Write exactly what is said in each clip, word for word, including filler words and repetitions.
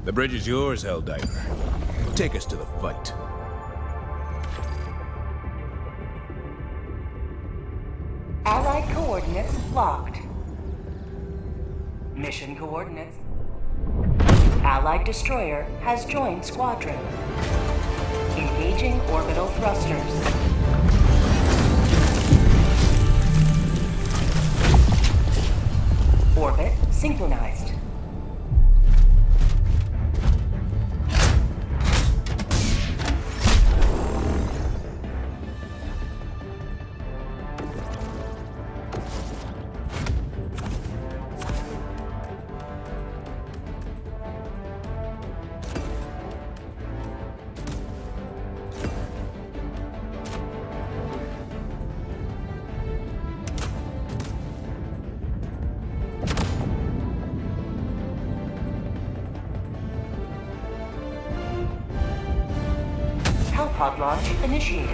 The bridge is yours, Helldiver. Take us to the fight. Allied coordinates locked. Mission coordinates. Allied destroyer has joined squadron. Engaging orbital thrusters. Orbit synchronized. Pod launch initiated.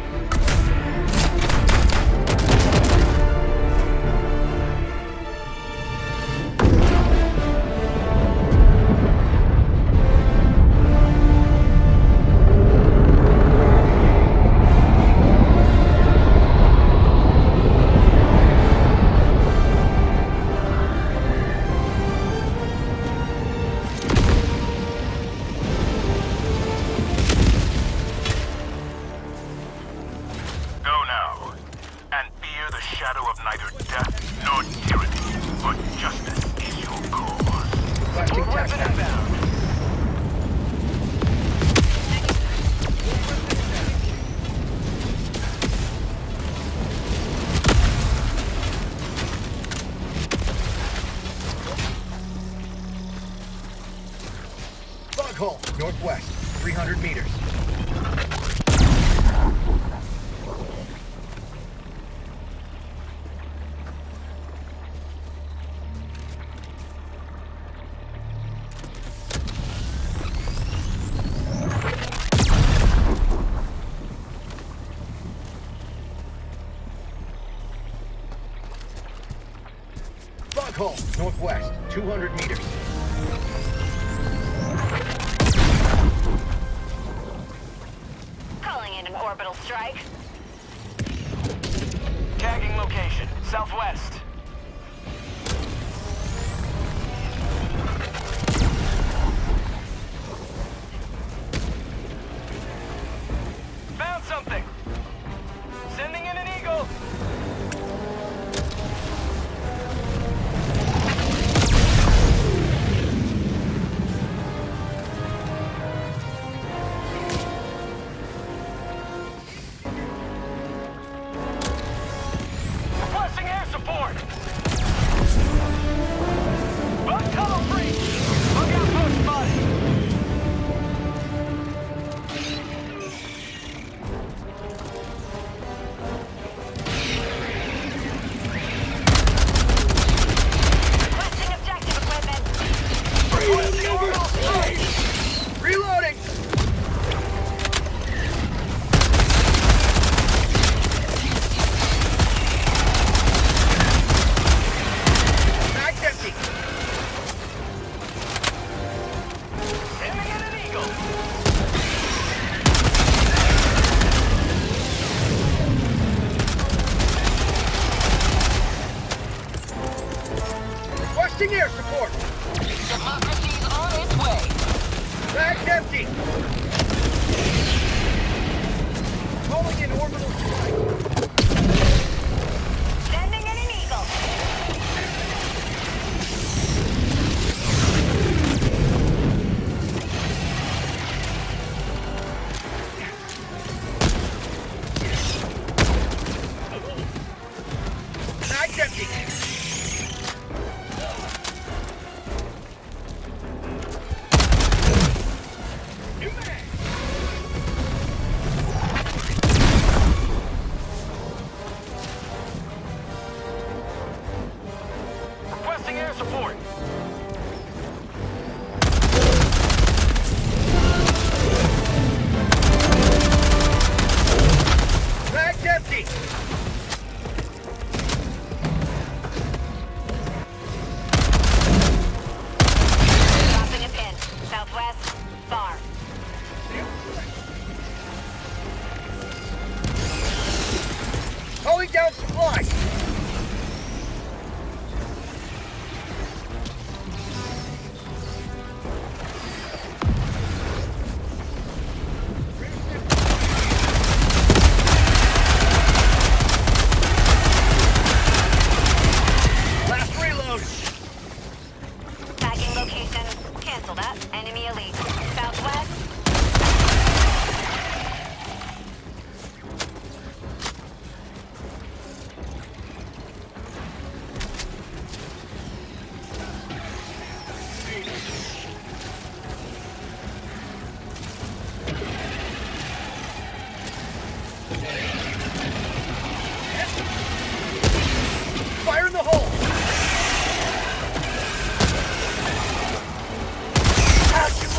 Foghole, northwest, three hundred meters. Foghole, northwest, two hundred meters. Orbital strike. Tagging location, southwest. Found something. Sending in an eagle. Support!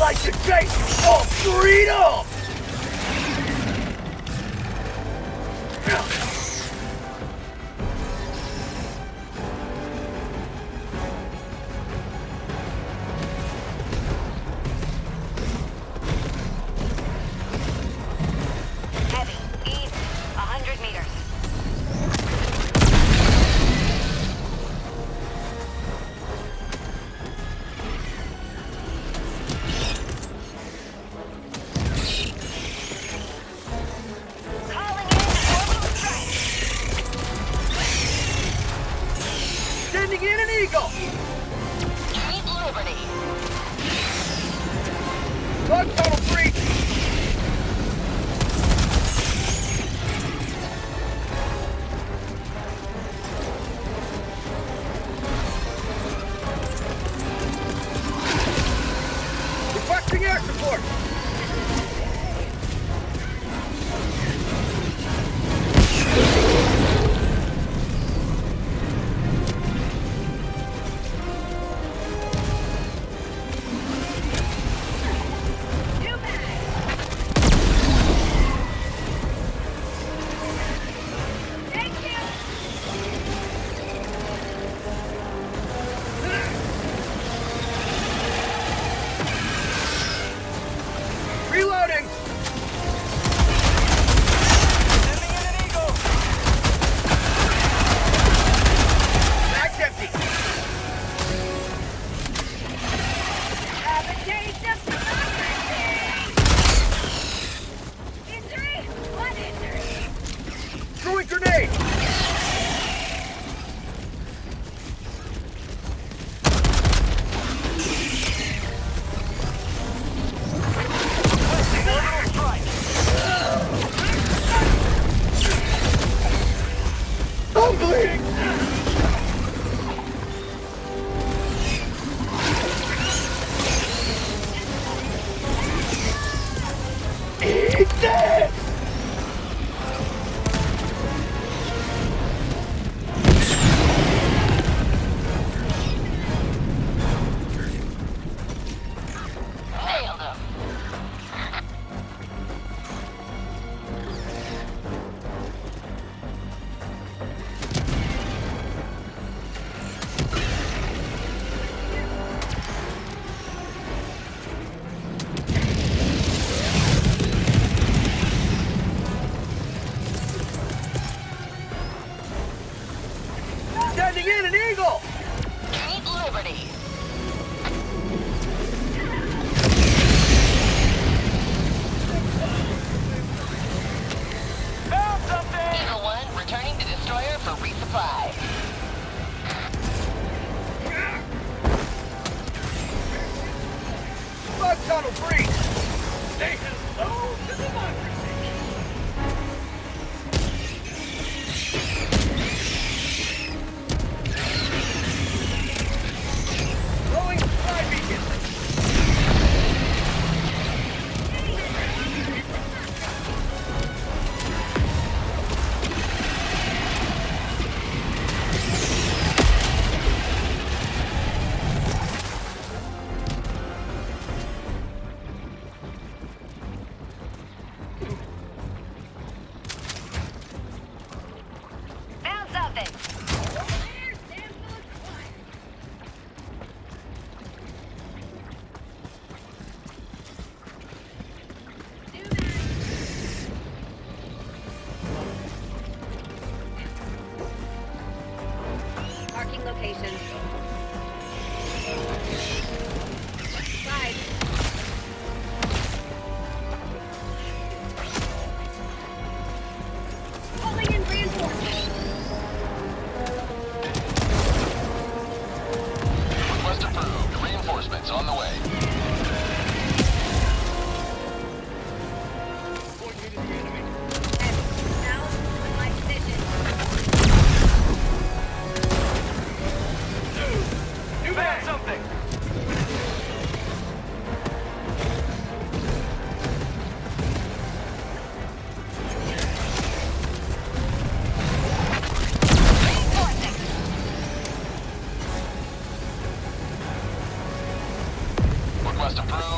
like to taste all freedom! Heavy, east, a hundred meters. Calling in orbital strike. Sending in an Eagle! Keep Liberty. Bug tunnel breach! Requesting air support! Two bags. Thank you. Reloading! Sending in an Eagle. Mag's empty! Have a taste of democracy. Injury? What injury? Throwing grenade! Orbital strike. I'm bleeding! Eat this! Nailed him. Sending in an Eagle! Keep Liberty. Found something. Eagle One returning to destroyer for resupply. Bug tunnel breach! Say hello to democracy. Throwing spy beacon!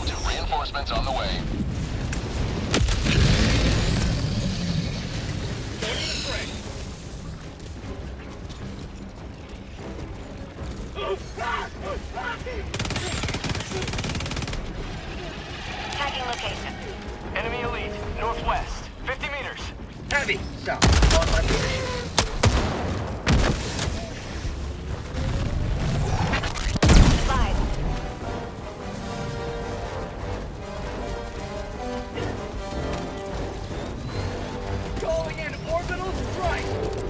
to. Reinforcements on the way. Tagging location. Enemy elite, northwest. fifty meters. Heavy, south. On my position. Slide. Calling in orbital strike.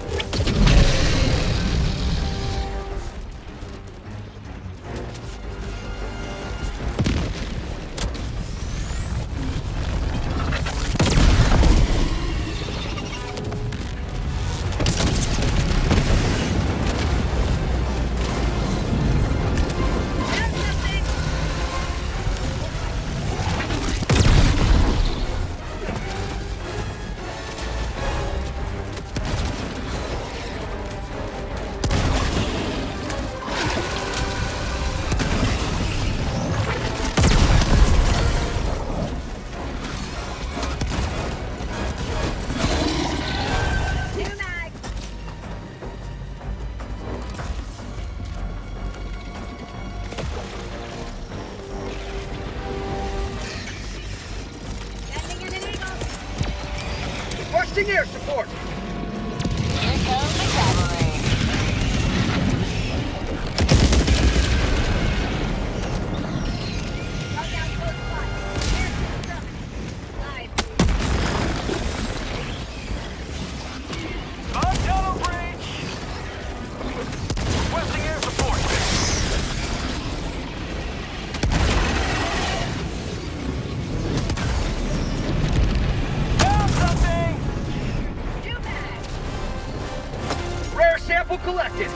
Requesting air support. Here comes the cavalry. On tunnel breach. Requesting air support. Found something. Rare sample collected.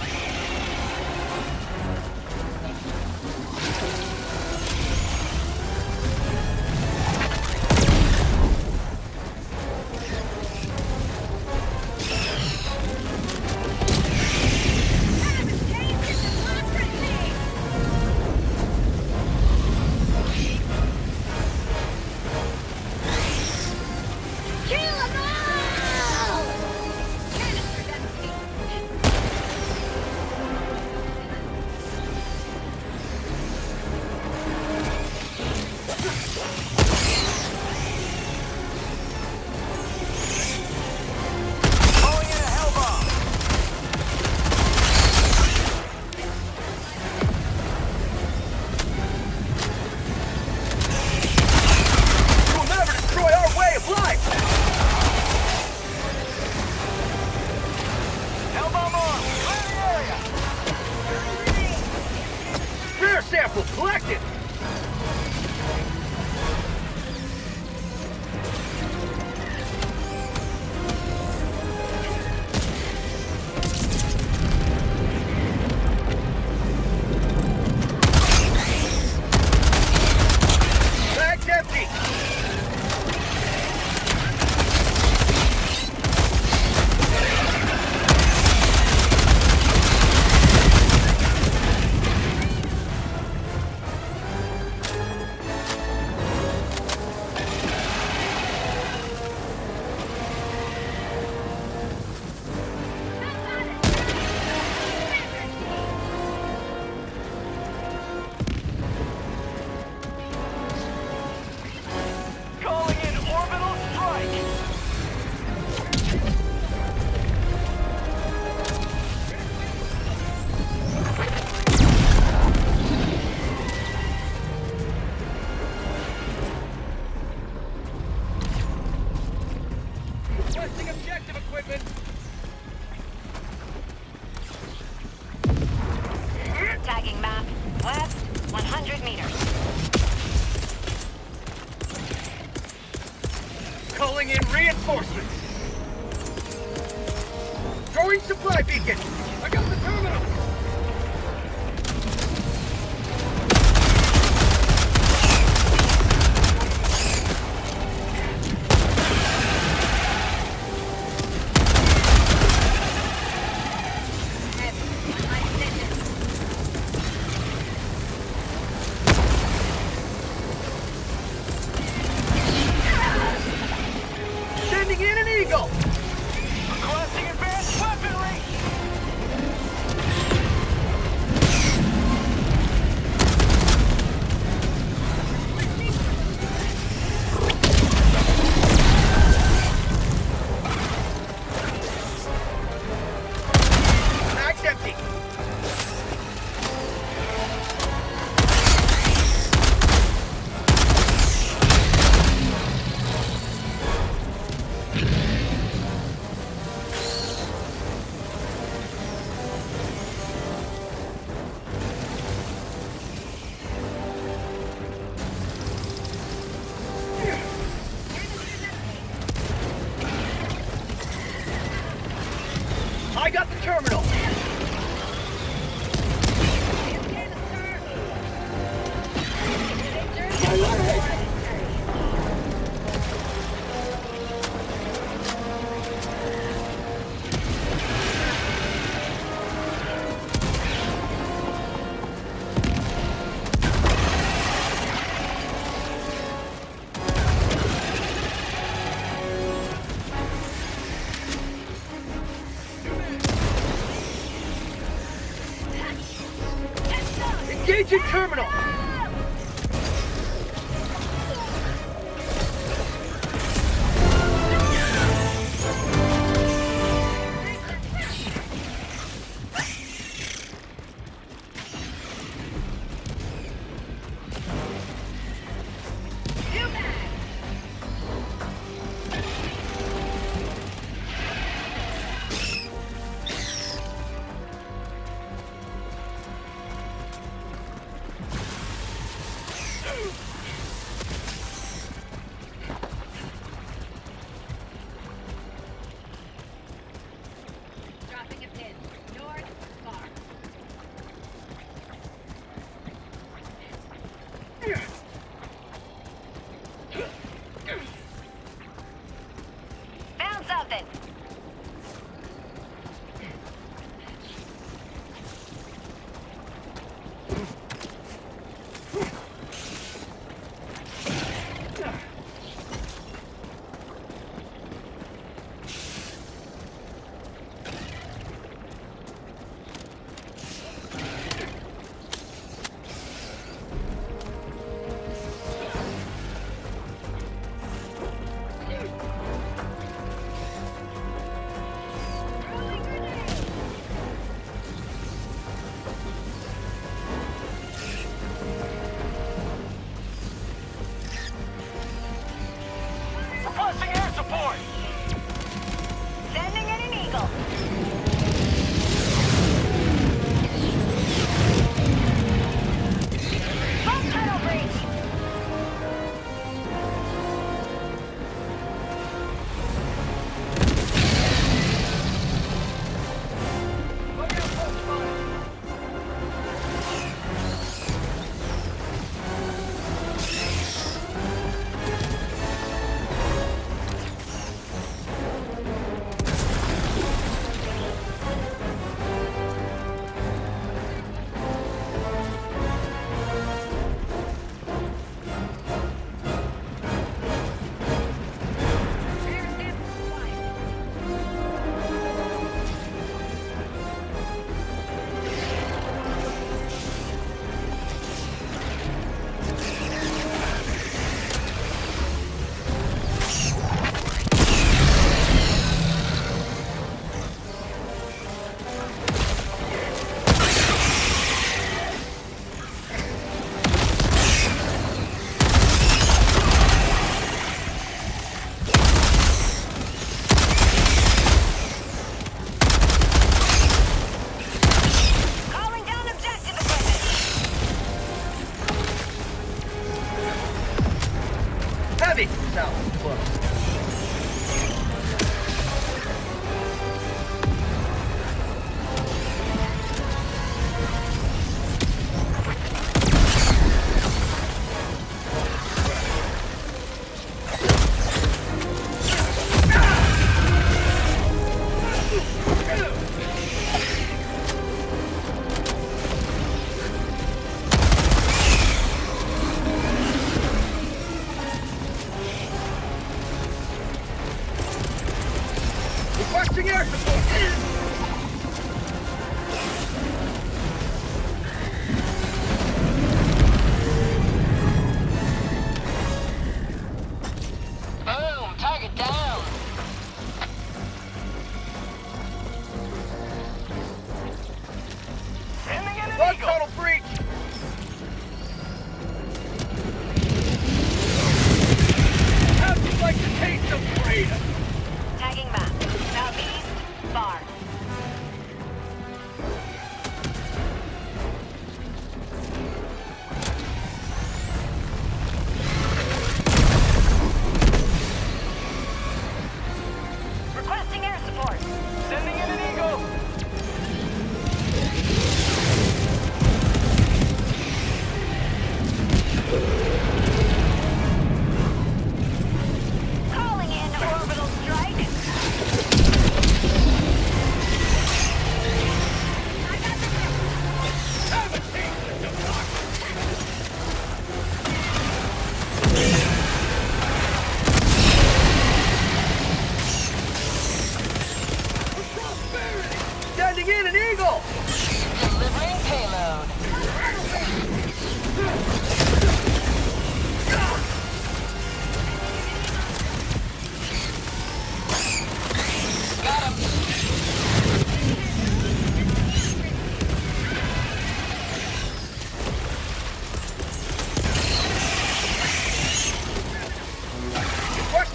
Calling in a hell bomb. You will never destroy our way of life. Hell bomb on. Clear the area. Rare sample collected. Bag's empty. Calling in orbital strike. Requesting objective equipment. Tagging map. West, one hundred meters. Calling in reinforcements. Throwing supply beacon. I got the terminal. Engine terminal! Dropping a pin. North, far. Found something. Requesting air support! Sending in an eagle. Smoke tunnel breach. Calling down objective equipment. Heavy! South, close.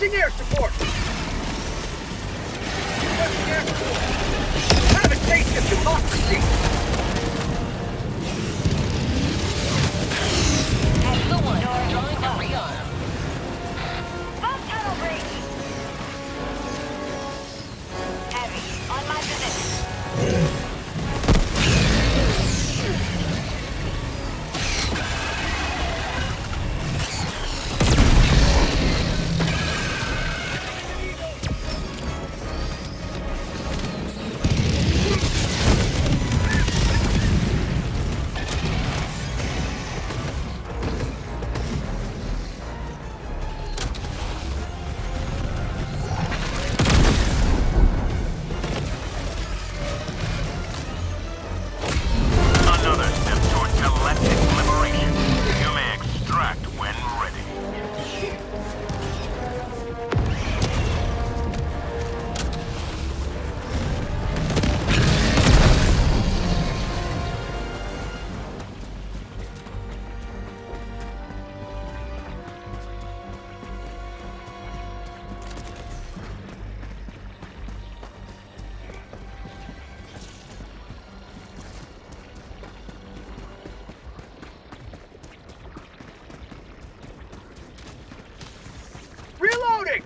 Requesting air support! Requesting air support! Have a taste of democracy! Heavy the wood. Drawing to rearm. Bump tunnel breach. Heavy. On my position. Another step toward galactic liberation. You may extract when ready. Reloading!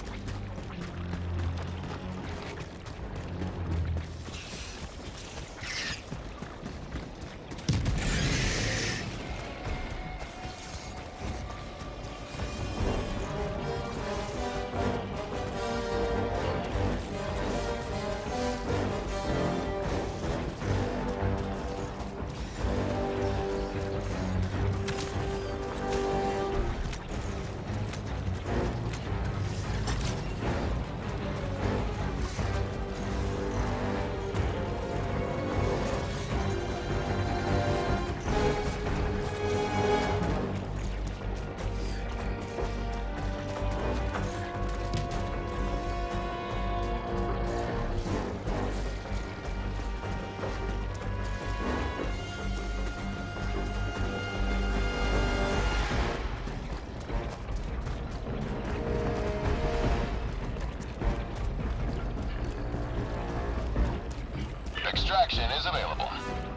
Extraction is available.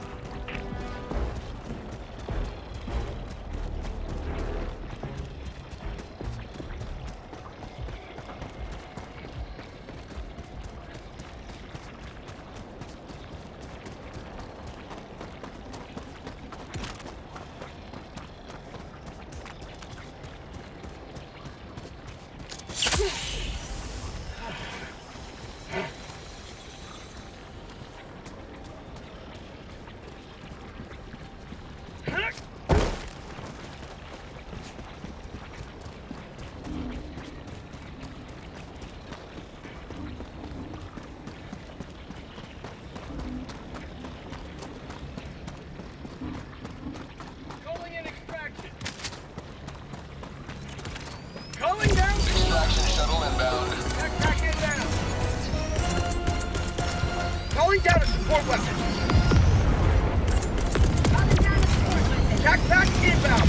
Calling in extraction! Calling down! Extraction shuttle inbound. Backpack inbound! Calling down a support weapon! Backpack inbound!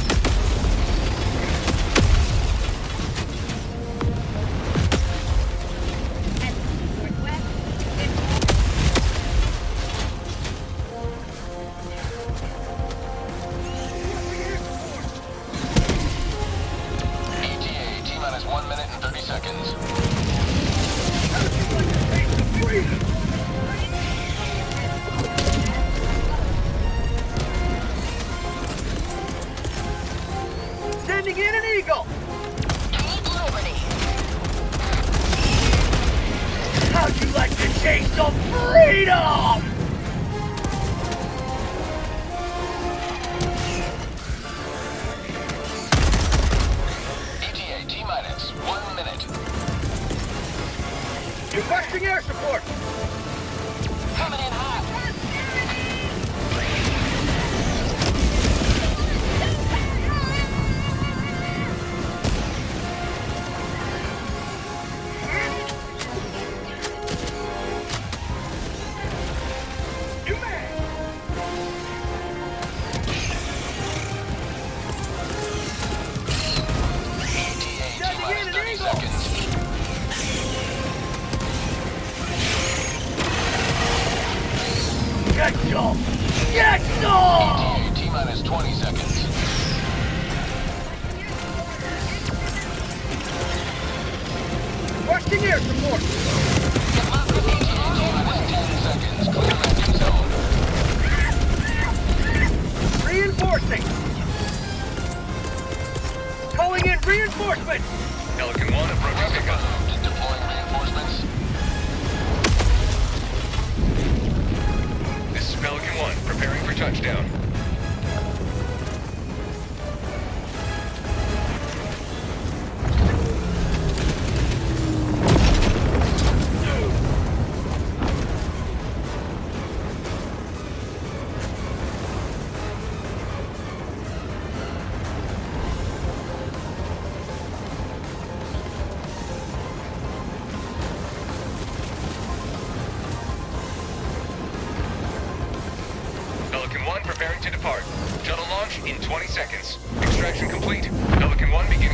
E T A, T-minus one minute and thirty seconds. How would you like to taste the freedom? Sending in an eagle! Keep liberty. How'd you like to taste of freedom? E T A, T-minus one minute. Requesting air support! Coming in hot. New man! E T A, T-minus thirty seconds. No! E T A T-minus twenty seconds. Requesting air support. E T A T-minus ten seconds. Clear landing zone. Reinforcing. Calling in reinforcements. Pelican one approaching pickup. Confirmed. Deploying reinforcements. This is Pelican one, preparing for touchdown. Pelican one preparing to depart. Shuttle launch in twenty seconds. Extraction complete. Pelican one beginning